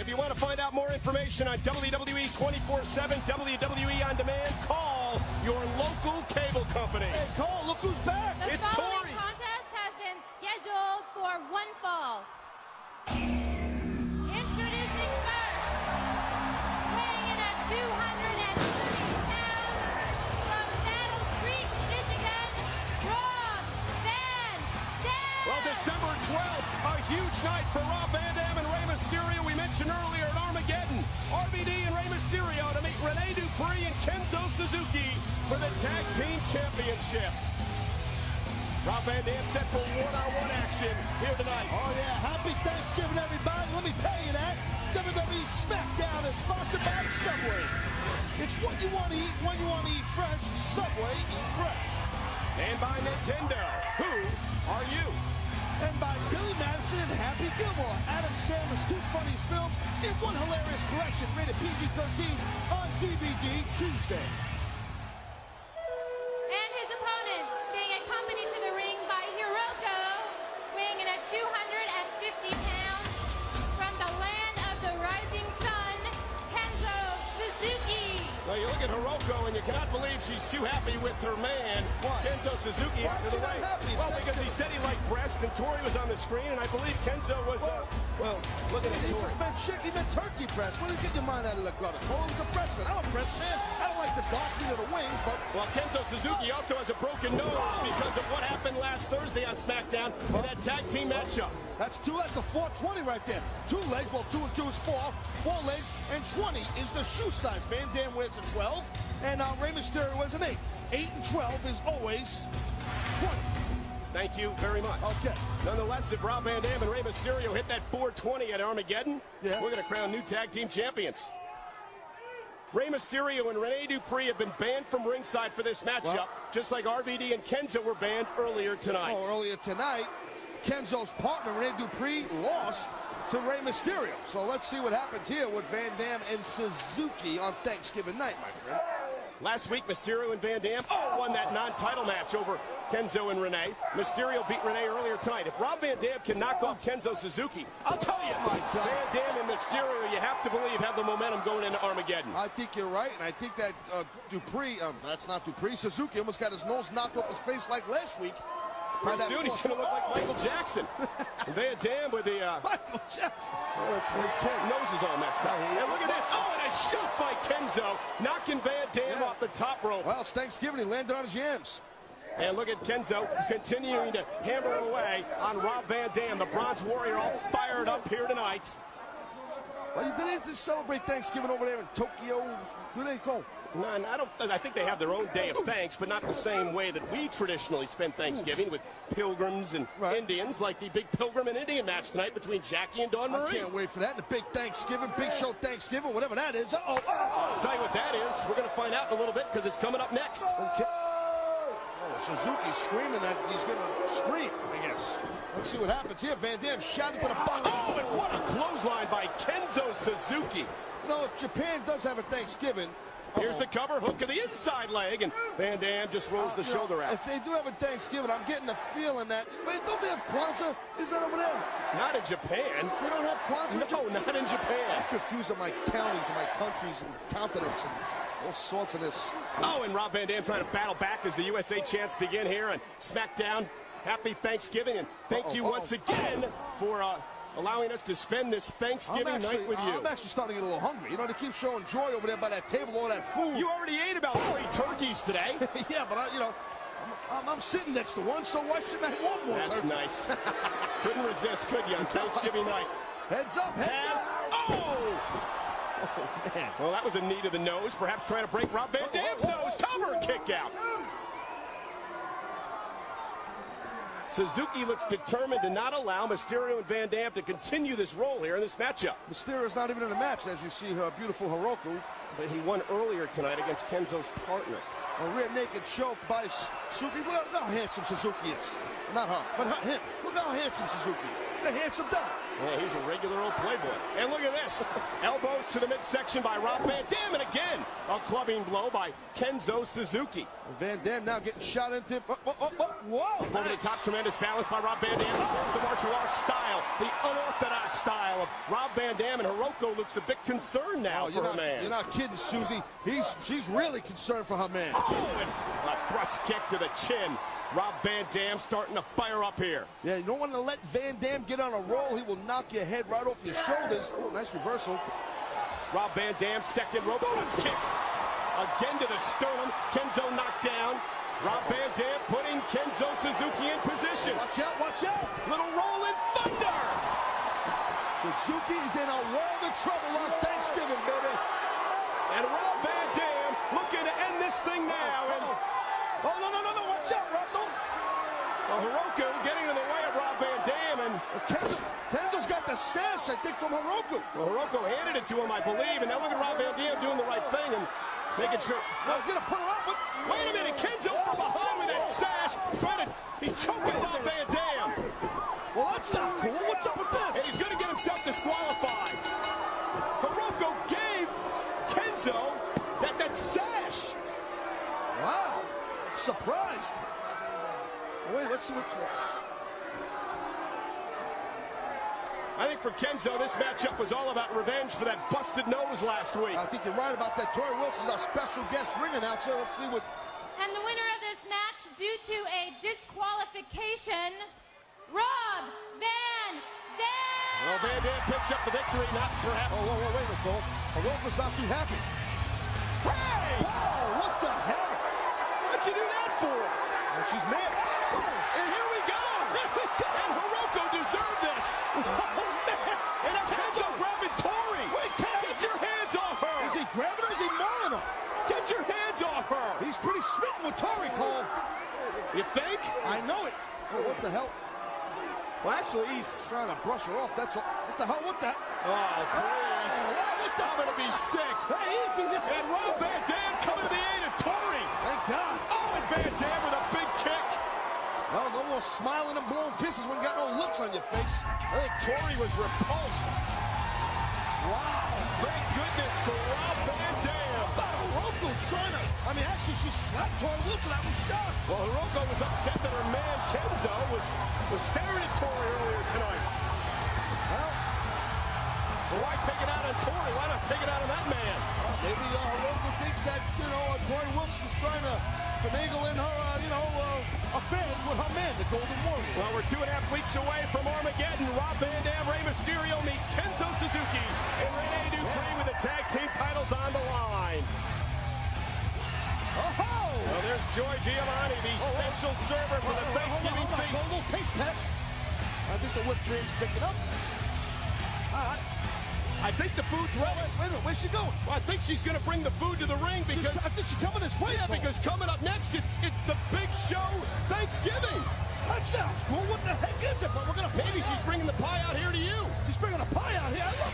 If you want to find out more information on WWE 24/7, WWE On Demand, call your local cable company. Hey, Cole, look who's back. The It's following Tori. contest has been scheduled for one fall. Introducing first, weighing in at 230 pounds from Battle Creek, Michigan, Rob Van Dam. Well, December 12th, a huge night for Rob Van Dam and Rey Mysterio. We mentioned earlier at Armageddon, RVD and Rey Mysterio to meet Rene Dupree and Kenzo Suzuki for the Tag Team Championship. Rob Van Dam set for one-on-one action here tonight. Oh, yeah. Happy Thanksgiving, everybody. Let me tell you that. WWE SmackDown is sponsored by Subway. It's what you want to eat when you want to eat fresh. Subway, eat fresh. And by Nintendo, who are you? And by Billy Madison and Happy Gilmore, Adam Sandler's two funniest films in one hilarious collection, rated PG-13 on DVD Tuesday. And his opponents being accompanied to the ring by Hiroko, weighing in at 250 pounds from the land of the rising sun, Kenzo Suzuki. Well, you look at Hiroko and you cannot believe she's too happy with her man, Why? Kenzo Suzuki, Why after is the she not ring. happy? It's Well, because he said he liked breast and Tori was on the screen, and I believe Kenzo was, well, looking at He Tori. just meant chicken and turkey breast. Where do you get your mind out of the gutter? Cole was a freshman. I'm a breast man. I don't like the dark meat of the wings, but Well, Kenzo Suzuki also has a broken nose because of what happened last Thursday on SmackDown in that tag team matchup. that's a 420 right there. 2 legs, well, 2 and 2 is 4. 4 legs, and 20 is the shoe size. Van Dam wears a 12, and Rey Mysterio wears an 8. 8 and 12 is always 20. Thank you very much. Okay. Nonetheless, if Rob Van Dam and Rey Mysterio hit that 420 at Armageddon, Yeah. we're going to crown new tag team champions. Rey Mysterio and Rene Dupree have been banned from ringside for this matchup, Well- just like RVD and Kenzo were banned earlier tonight. Oh, earlier tonight, Kenzo's partner, Rene Dupree, lost to Rey Mysterio. So let's see what happens here with Van Dam and Suzuki on Thanksgiving night, my friend. Last week, Mysterio and Van Dam won that non-title match over Kenzo and Rene. Mysterio beat Rene earlier tonight. If Rob Van Dam can knock off Kenzo Suzuki, I'll tell you, Oh, my God. Van Dam and Mysterio, you have to believe, have the momentum going into Armageddon. I think you're right, and I think that Dupree, that's not Dupree, Suzuki almost got his nose knocked off his face like last week. Pretty soon he's going to look like Michael Jackson. And Van Dam with the Michael Jackson. his nose is all messed up. And look at this. Oh, and a shot by Kenzo, knocking Van Dam off the top rope. Well, it's Thanksgiving. He landed on his yams. And look at Kenzo continuing to hammer away on Rob Van Dam, the Bronze Warrior, all fired up here tonight. Well, you didn't celebrate Thanksgiving over there in Tokyo. Where they go? None. I think they have their own day of thanks, but not the same way that we traditionally spend Thanksgiving with pilgrims and Right. Indians, like the big Pilgrim and Indian match tonight between Jackie and Dawn I Marie. can't wait for that. And the big Thanksgiving, big show Thanksgiving, whatever that is. Uh-oh. I'll tell you what that is. We're going to find out in a little bit because it's coming up next. Okay. Oh, Suzuki's screaming that he's going to scream, I guess. Let's see what happens here. Van Dam shot into the box. Oh, and what a clothesline by Kenzo Suzuki. You know, if Japan does have a Thanksgiving, Here's the cover, hook of the inside leg, and Van Dam just rolls the you know, shoulder out. If they do have a Thanksgiving, I'm getting the feeling that, wait, don't they have Kwanzaa? Is that over there? Not in Japan. They don't have Kwanzaa? No, not in Japan. I'm confused on my counties and my countries and continents and all sorts of this. Oh, and Rob Van Dam trying to battle back as the USA champs begin here on SmackDown. Happy Thanksgiving, and thank you once again for allowing us to spend this Thanksgiving night with you. I'm actually starting to get a little hungry. You know, they keep showing Joy over there by that table, all that food. You already ate about 3 turkeys today. Yeah, but I'm sitting next to one, so why shouldn't I want more? That's turkey? nice. Couldn't resist, could you, on Thanksgiving night? Heads up, heads Taz. up. Oh! Oh, man. Well, that was a knee to the nose, perhaps trying to break Rob Van Dam's nose. Cover kick out. Suzuki looks determined to not allow Mysterio and Van Dam to continue this role here in this matchup. Mysterio's not even in the match, as you see her beautiful Hiroko. But he won earlier tonight against Kenzo's partner. A rear naked choke by Suzuki. Look how handsome Suzuki is. Not her, but him. Look how handsome Suzuki is. He's a handsome devil. Yeah, he's a regular old playboy. And look at this. Elbows to the midsection by Rob Van Dam. And again, a clubbing blow by Kenzo Suzuki. Van Dam now getting shot into. Whoa! Over the top, tremendous balance by Rob Van Dam. There's the martial arts style, the unorthodox style of Rob Van Dam. And Hiroko looks a bit concerned now for her man. You're not kidding, Susie. She's really concerned for her man. Oh, and a thrust kick to the chin. Rob Van Dam starting to fire up here. Yeah, you don't want to let Van Dam get on a roll. He will knock your head right off your shoulders. Oh, nice reversal. Rob Van Dam, second rope kick. Again to the sternum. Kenzo knocked down. Rob Van Dam putting Kenzo Suzuki in position. Watch out, watch out. Little rolling thunder. Suzuki is in a world of trouble on Thanksgiving, baby. And Rob Van Dam looking to end this thing now. Oh, no, watch out, Rob. Well, Hiroko getting in the way of Rob Van Dam, and Kenzo's got the sash, I think, from Hiroko. Well, Hiroko handed it to him, I believe, and now look at Rob Van Dam doing the right thing and making sure. Well, he's going to put her up, but wait a minute, Kenzo from behind with that sash, he's choking Rob Van Dam. Well, that's not cool. What's up with this? And he's going to get himself disqualified. Hiroko gave Kenzo that sash. Wow, surprised. Wait, let's see what's wrong. I think for Kenzo, this matchup was all about revenge for that busted nose last week. I think you're right about that. Tori Wilson's our special guest ring announcer. Let's see what. And the winner of this match, due to a disqualification, Rob Van Dam. Well, Van Dam picks up the victory, not perhaps. Oh, wait, Nicole. Hiroko's not too happy. Hey! Wow, what the hell? What'd you do that for? Well, she's mad. And here we go! And Hiroko deserved this! Oh, man! And now Kenzo grabbing Tori! Wait, get your hands off her! Is he grabbing her or is he mauling her? Get your hands off her! He's pretty smitten with Tori, Cole. You think? I know it. Oh, what the hell? Well, actually, he's trying to brush her off. That's all. What the hell? What the? Oh, please. I'm going to be sick. Hey, easy. And Rob Van Dam coming to the aid of Tori. Thank God. Oh, and Van Dam with a big kick. Well, no more smiling and blowing kisses when you got no lips on your face. I think Tori was repulsed. Wow. Thank goodness for Rob Van Dam. How about Hiroko trying to... I mean, actually, she slapped Tori Wilson. I was shocked. Well, Hiroko was upset that her man, Kenzo, was staring at Tori earlier tonight. Well, why take it out on Tori? Why not take it out on that man? Maybe Hiroko thinks that, Tori Wilson's trying to finagle in her, affair with her man, the Golden Warrior. Well, we're 2.5 weeks away from Armageddon. Rob Van Dam, Rey Mysterio meet Kenzo Suzuki and Rene Dupree with the tag team titles on the line. Oh! Well, there's Joy Giovanni, the special server for the Thanksgiving feast. A little taste test. I think the whipped cream's picking up. All right. I think the food's ready. Wait a minute, where's she going? Well, I think she's going to bring the food to the ring because... I think she's coming this way. Yeah, because coming up next, it's the big show, Thanksgiving. That sounds cool. What the heck is it? But we're going to... Maybe she's bringing the pie out here to you. She's bringing a pie out here. I love